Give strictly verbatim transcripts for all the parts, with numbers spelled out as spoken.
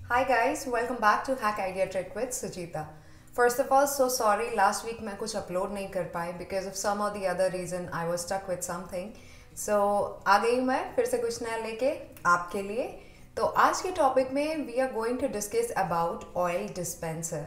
Hi guys, welcome back to Hack Idea Trick with Sujita. First of all, so sorry last week मैं कुछ upload नहीं कर पाई because of some or the other reason I was stuck with something. So आ गई हूँ मैं फिर से कुछ नया लेके आपके लिए. तो आज के टॉपिक में we are going to discuss about oil dispenser.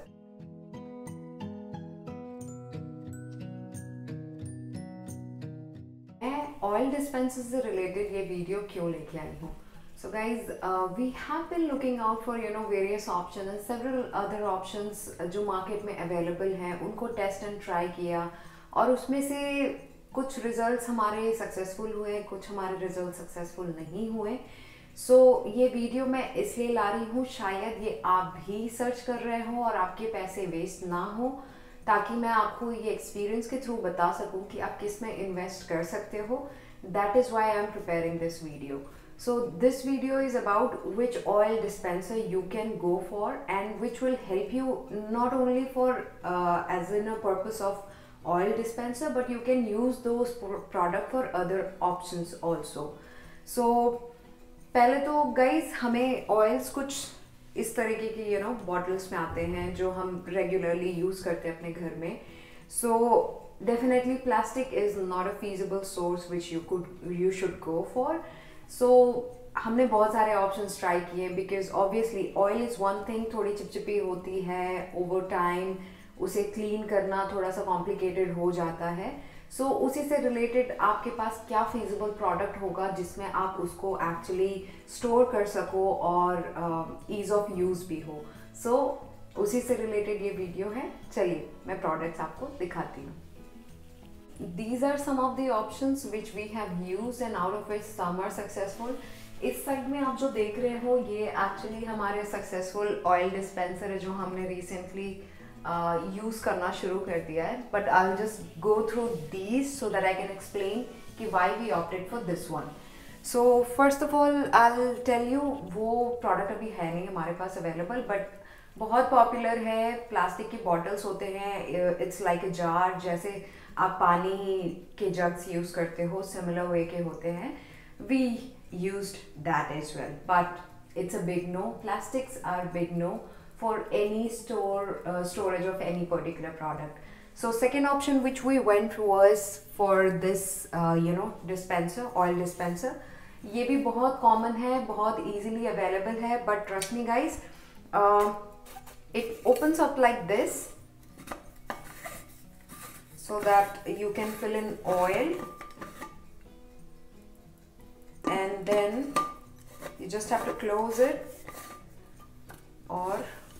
मैं oil dispenser से related ये वीडियो क्यों लेके आई हूँ? So guys, uh, we have been looking out for you know various options and several other options जो market में available हैं उनको test and try किया और उसमें से कुछ results हमारे successful हुए, कुछ हमारे results successful नहीं हुए. So ये वीडियो मैं इसलिए ला रही हूँ शायद ये आप भी सर्च कर रहे हो और आपके पैसे वेस्ट ना हो, ताकि मैं आपको ये एक्सपीरियंस के थ्रू बता सकूँ कि आप किस में इन्वेस्ट कर सकते हो. That is why I am preparing this video. So this video is about which oil dispenser you can go for and which will help you not only for uh, as in a purpose of oil dispenser, but you can use those product for other options also. So पहले तो guys हमें oils कुछ इस तरीके की you know bottles में आते हैं जो हम regularly use करते हैं अपने घर में. So definitely plastic is not a feasible source which you could you should go for. So हमने बहुत सारे ऑप्शंस ट्राई किए because obviously oil is one thing, थोड़ी चिपचिपी होती है, ओवर टाइम उसे क्लीन करना थोड़ा सा कॉम्प्लिकेटेड हो जाता है. सो so, उसी से रिलेटेड आपके पास क्या फिजिबल प्रोडक्ट होगा जिसमें आप उसको एक्चुअली स्टोर कर सको और ईज ऑफ यूज़ भी हो. सो so, उसी से रिलेटेड ये वीडियो है. चलिए मैं प्रोडक्ट्स आपको दिखाती हूँ. These are some of the options which we have used and out of which some are successful. इस साइड में आप जो देख रहे हो ये एक्चुअली हमारे सक्सेसफुल ऑयल डिस्पेंसर है जो हमने रिसेंटली यूज़ करना शुरू कर दिया है. But I will just go through these so that I can explain कि why we opted for this one. So first of all I will tell you वो प्रोडक्ट अभी है नहीं हमारे पास अवेलेबल, बट बहुत पॉपुलर है. प्लास्टिक की बॉटल्स होते हैं, इट्स लाइक अ जार, जैसे आप पानी के जग्स यूज़ करते हो सिमिलर वे के होते हैं. We used that as well, but it's a big no. Plastics are big no for any store uh, storage of any particular product. So second option which we went was for this uh, you know dispenser, oil dispenser. ये भी बहुत common है, बहुत easily available है, but trust me guys, uh, it opens up like this so that you can fill in oil. And then you just have to close it, or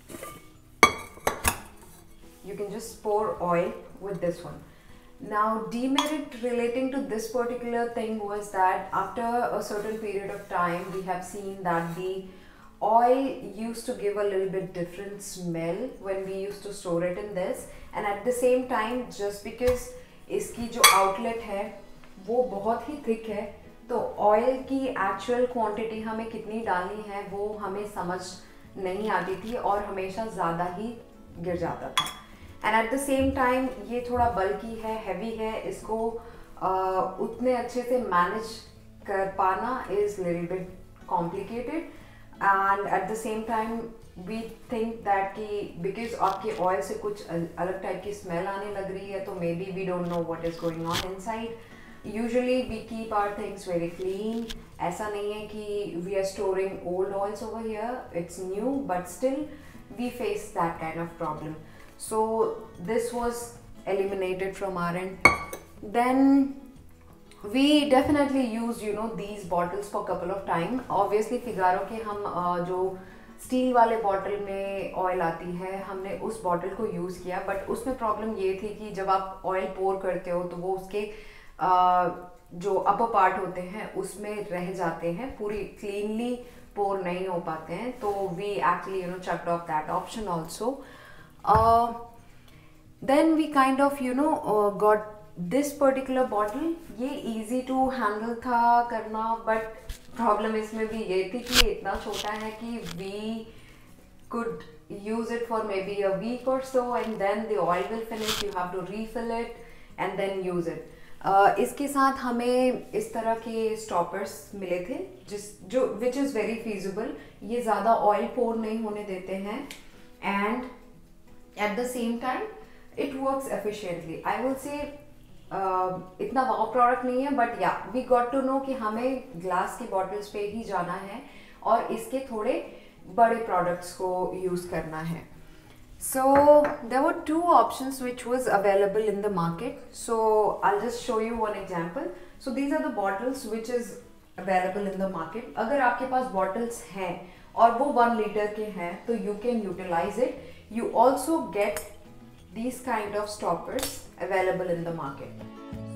you can just pour oil with this one. Now demerit relating to this particular thing was that after a certain period of time we have seen that the oil used to give a little bit different smell when we used to store it in this, and at the same time just because इसकी जो outlet है वो बहुत ही thick है तो oil की actual quantity हमें कितनी डालनी है वो हमें समझ नहीं आती थी और हमेशा ज़्यादा ही गिर जाता था. And at the same time ये थोड़ा बल्की है, हैवी है, इसको uh, उतने अच्छे से मैनेज कर पाना is little bit complicated. And at the same time we think that कि बिकॉज आपके ऑयल से कुछ अलग टाइप की स्मेल आने लग रही है तो maybe we don't know what is going on inside. Usually we keep our things very clean. ऐसा नहीं है कि we are storing old oils over here. It's new, but still we face that kind of problem. So this was eliminated from our end. Then we definitely use you know these bottles for couple of time. Obviously Figaro के हम uh, जो steel वाले bottle में oil आती है हमने उस bottle को यूज़ किया, बट उसमें प्रॉब्लम ये थी कि जब आप ऑयल पोर करते हो तो वो उसके Uh, जो अपर पार्ट होते हैं उसमें रह जाते हैं, पूरी क्लीनली पोर नहीं हो पाते हैं. तो we actually you know checked off that option also. Then we kind of you know got this particular bottle. ये इजी टू हैंडल था करना, बट प्रॉब्लम इसमें भी ये थी कि इतना छोटा है कि we could use it for maybe a week or so and then the oil will finish, you have to refill it and then use it. uh, इसके साथ हमें इस तरह के स्टॉपर्स मिले थे जिस जो विच इज़ वेरी फीजिबल। ये ज़्यादा ऑयल पोर नहीं होने देते हैं and at the same time it works efficiently. I will say इतना वाव प्रोडक्ट नहीं है, बट या वी गॉट टू नो कि हमें ग्लास की बॉटल्स पे ही जाना है और इसके थोड़े बड़े प्रोडक्ट्स को यूज़ करना है। So there were two options which was available in the market. So I'll just show you one example. So these are the bottles which is available in the market. अगर आपके पास bottles हैं और वो one liter के हैं तो you can utilize it. You also get these kind of stoppers available in the market.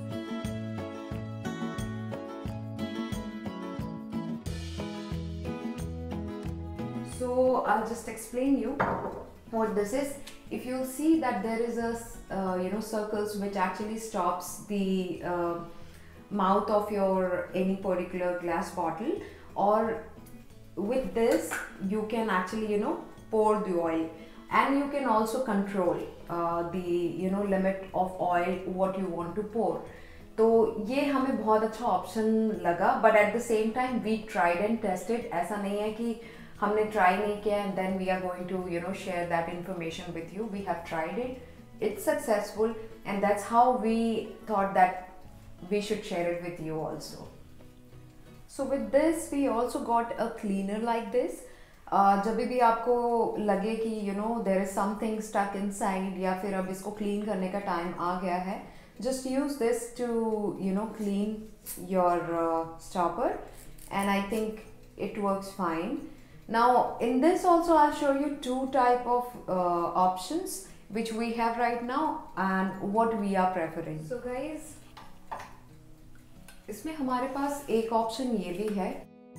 So I'll just explain you what this is. If you see that there is a uh, you know circles which actually stops the uh, mouth of your any particular glass bottle, or with this you can actually you know pour the oil, and you can also control uh, the you know limit of oil what you want to pour. तो ये हमें बहुत अच्छा option लगा, but at the same time we tried and tested. ऐसा नहीं है कि हमने ट्राई नहीं किया and then we are going to you know share that information with you. We have tried it, it's successful, and that's how we thought that we should share it with you also. So with this we also got a cleaner like this. जब भी आपको लगे कि you no there is something stuck inside या फिर अब इसको clean करने का टाइम आ गया है, just use this to you know clean your uh, stopper, and I think it works fine. Now in this also I'll show you two type of uh, options which we have right now and what we are preferring. So guys, इसमें हमारे पास एक option ये भी है।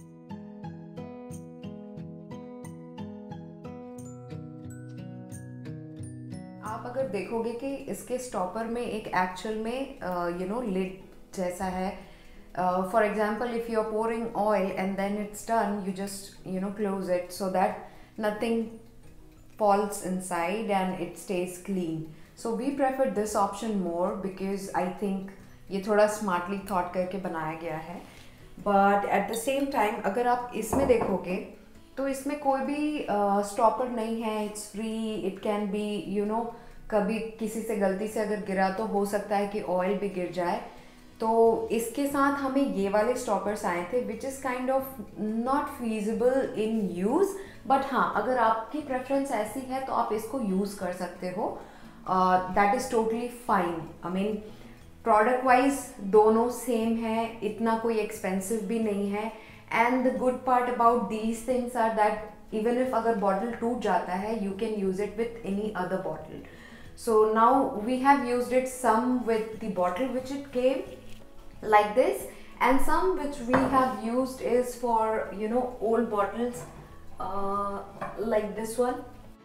आप अगर देखोगे कि इसके स्टॉपर में एक एक्चुअल में यू नो लिड जैसा है। For example if you are pouring oil and then it's done, you just you know close it so that nothing falls inside and it stays clean. So we prefer this option more because I think ये थोड़ा smartly thought करके बनाया गया है। But at the same time अगर आप इसमें देखोगे तो इसमें कोई भी स्टॉपर uh, नहीं है। It's free, it can be you know कभी किसी से गलती से अगर गिरा तो हो सकता है कि ऑयल भी गिर जाए। तो इसके साथ हमें ये वाले स्टॉपर्स आए थे which is kind of not feasible in use, but हाँ अगर आपकी प्रेफरेंस ऐसी है तो आप इसको यूज़ कर सकते हो। That is totally fine. I mean product wise दोनों सेम है, इतना कोई एक्सपेंसिव भी नहीं है। And the good part about these things are that even if अगर bottle टूट जाता है, you can use it with any other bottle. So now we have used it some with the bottle which it came like this, and some which we have used is for you know old bottles uh, like this one.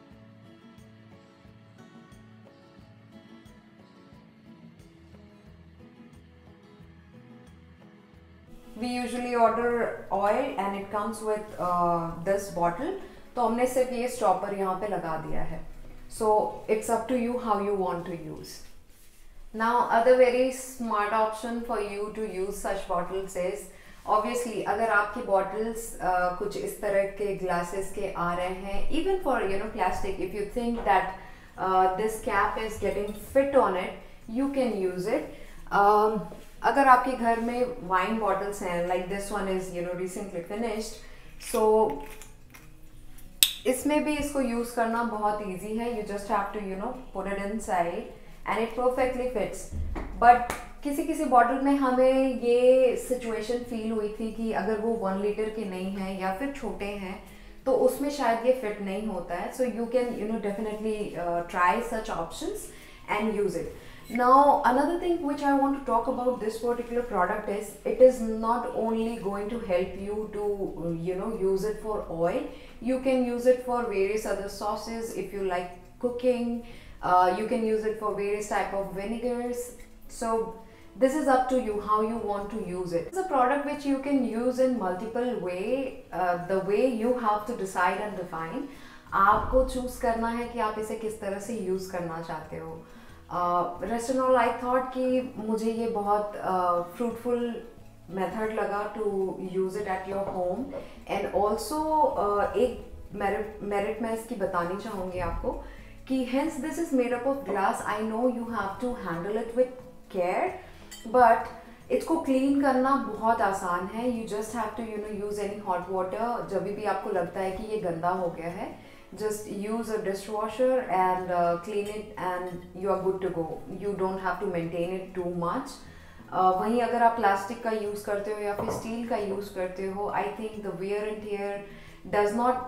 We usually order oil and it comes with uh, this bottle. तो हमने सिर्फ ये stopper यहाँ पे लगा दिया है। So it's up to you how you want to use. Now other very smart option for you to use such bottles is obviously अगर आपकी bottles uh, कुछ इस तरह के glasses के आ रहे हैं, even for you know plastic, if you think that uh, this cap is getting fit on it, you can use it. Um, अगर आपके घर में वाइन बॉटल्स हैं like this one is you know recently finished, so इसमें भी इसको use करना बहुत इजी है। You just have to you know put it inside and it perfectly fits. But किसी किसी बॉटल में हमें ये सिचुएशन फील हुई थी कि अगर वो वन लीटर के नहीं हैं या फिर छोटे हैं तो उसमें शायद ये फिट नहीं होता है। So you can you know definitely try such options and use it. Now another thing which I want to talk about this particular product is it is not only going to help you to you know use it for oil. You can use it for various other sauces if you like cooking. Uh, you can use it for various type of vinegars. So this is up to you how you want to use it. It's a product which you can use in multiple way. Uh, the way you have to decide and define. आपको choose करना है कि आप इसे किस तरह से use करना चाहते हो। Rest and all I thought कि मुझे ये बहुत फ्रूटफुल मेथड लगा to use it at your home. And also एक मेरिट मेरिट मैं इसकी बतानी चाहूँगी आपको कि hence this is made up of glass. I know you have to handle it with care, but इसको क्लीन करना बहुत आसान है। You just have to you know use any hot water. जब भी आपको लगता है कि ये गंदा हो गया है, just use a dishwasher and uh, clean it and you are good to go. You don't have to maintain it too much. uh, वहीं अगर आप प्लास्टिक का यूज़ करते हो या फिर स्टील का यूज़ करते हो, I think the wear and tear does not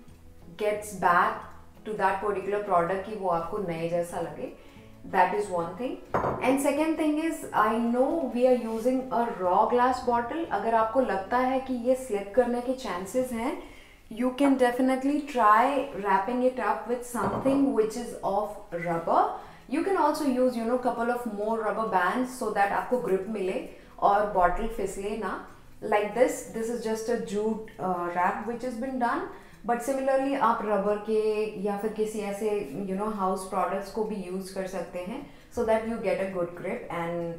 gets back to that particular product कि वो आपको नए जैसा लगे. That is one thing. And second thing is, I know we are using a raw glass bottle. अगर आपको लगता है कि ये slip करने के chances हैं, you can definitely try wrapping it up with something which is of rubber. You can also use you know couple of more rubber bands so that आपको grip मिले और bottle फिसले ना. Like this, this is just a jute uh, wrap which has been done. But similarly आप rubber के या फिर किसी ऐसे you know house products को भी use कर सकते हैं so that you get a good grip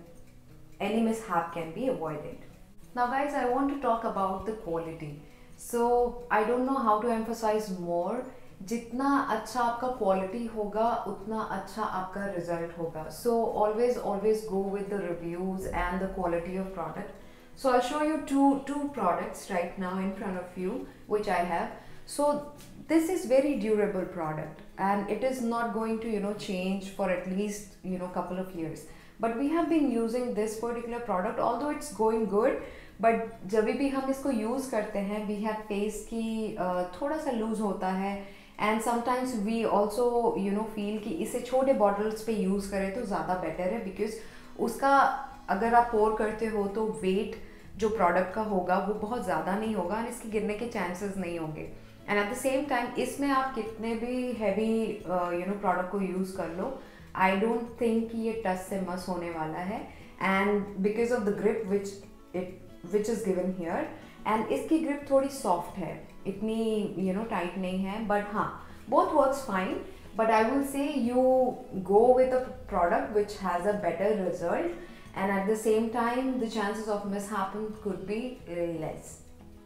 and any mishap can be avoided. Now guys, I want to talk about the quality. So I don't know how to emphasize more. जितना अच्छा आपका quality होगा उतना अच्छा आपका result होगा. So always always go with the reviews and the quality of product. So I'll show you two two products right now in front of you which I have. So this is very durable product and it is not going to you know change for at least you know couple of years. But we have been using this particular product although it's going good. But जब भी हम इसको use करते हैं we have face की uh, थोड़ा सा loose होता है and sometimes we also you know feel कि इसे छोटे बॉटल्स पे यूज़ करें तो ज़्यादा बेटर है बिकॉज उसका अगर आप पोर करते हो तो वेट जो प्रोडक्ट का होगा वो बहुत ज़्यादा नहीं होगा और इसके गिरने के चांसेस नहीं होंगे. And at the same time इसमें आप कितने भी हैवी यू नो प्रोडक्ट को यूज़ कर लो, आई डोंट थिंक कि ये टच से मस होने वाला है. And because of the grip which it which is given here and इसकी grip थोड़ी soft है, इतनी you know tight नहीं है. but हाँ, both works fine, but I will say you go with a product which has a better result and at the same time the chances of mishap could be really less.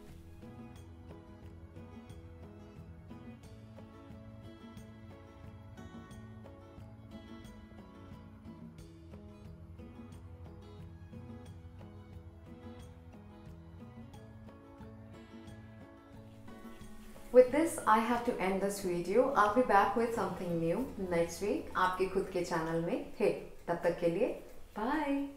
With this, I have to end this video. I'll be back with something new next week आपके खुद के channel में. Hey, तब तक के लिए bye.